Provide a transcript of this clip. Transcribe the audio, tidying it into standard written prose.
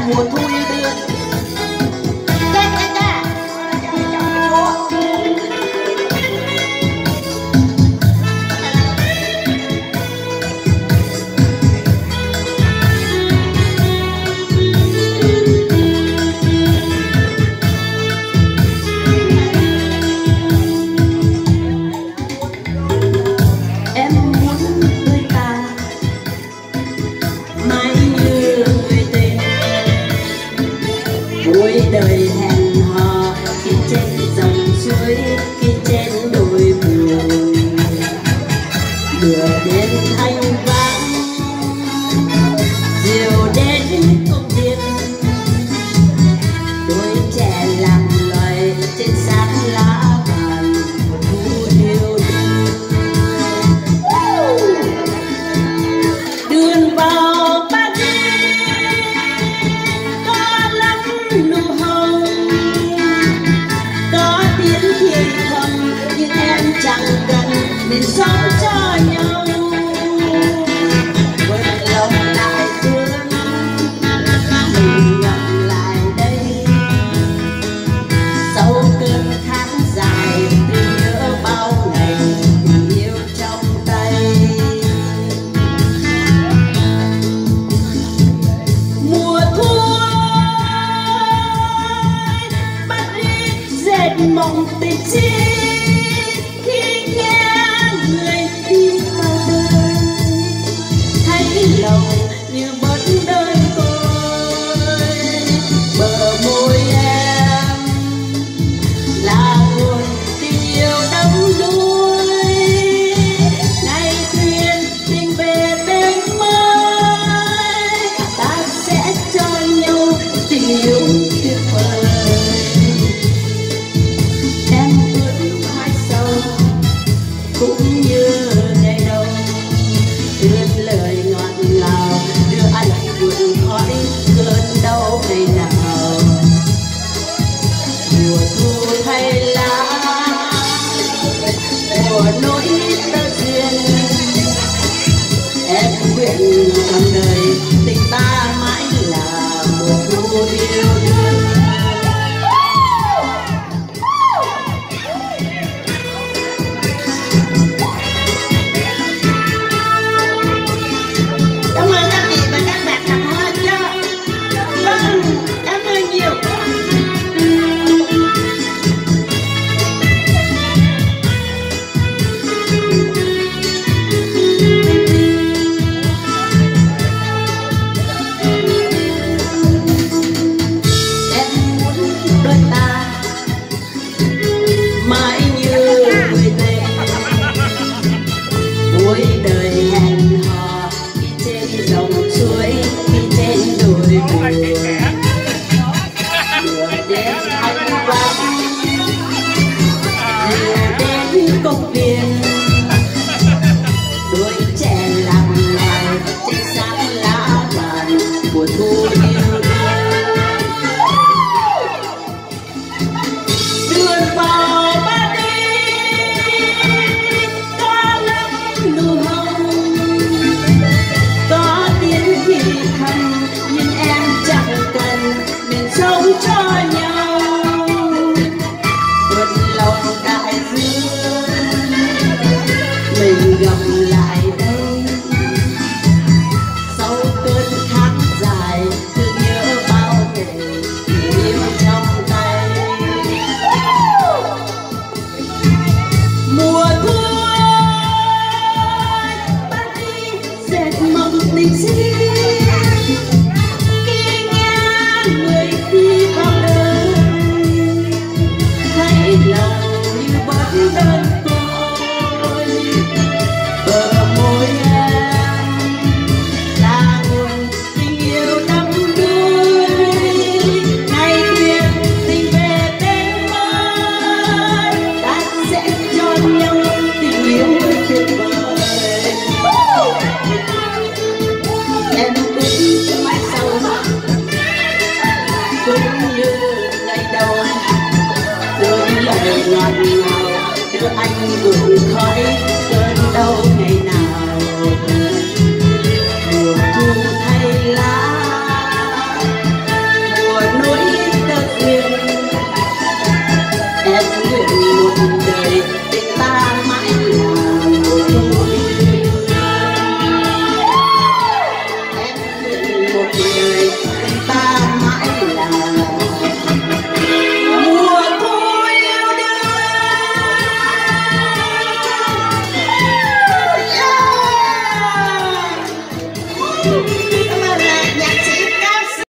mùa thu yêu đương. Cuối đời hẹn hò khi trên dòng suối, khi trên đồi buồn, lửa đến thanh vắng diều đến công viên. Đôi trẻ làm loài trên xác lá vàng thu yêu đường vào chẳng cần mình sống cho nhau. Vượt lòng đại dương mình ngậm lại đây, sau cơn tháng dài tôi nhớ bao ngày tình yêu trong tay. Mùa thu bắt đi dệt mộng tình chi, lòng như bớt đơn côi. Bờ môi em là nguồn tình yêu đắm đuối, ngày thuyền tình về bên mới, ta sẽ cho nhau tình yêu tuyệt vời. Em ước mãi sau cũng như ngày đầu, đưa lời ngọt ngào đưa anh vượt khỏi cơn đau ngày nào. Mùa thu thay lá, mùa nỗi tơ duyên, em nguyện cả đời tình ta mãi là mùa thu yêu đương. Cuối đời hẹn hò khi trên dòng suối, khi trên đồi buồn, lửa đến thanh vắng diều đến công viên. Đôi trẻ làm loài trên xác lá vàng mùa thu yêu đương. Đường vào ban đêm có lắm nụ hồng, có tiếng thì thầm nhưng em chẳng cần mình sống cho nhau. Vượt lòng đại dương mình gặp lại đây, sau cơn tháng dài thương nhớ bao ngày yêu trong tay. Mùa thu bắt đi dệt mộng tình si, khi nghe người đi vào đời thấy lòng như bớt đơn côi. Bờ môi em là nguồn tình yêu đắm đuối, ngày thuyền tình về bên mới, ta sẽ cho nhau tình yêu tuyệt vời. Em ước mãi sau cũng như ngày đầu, đưa lời ngọt ngào đưa anh vượt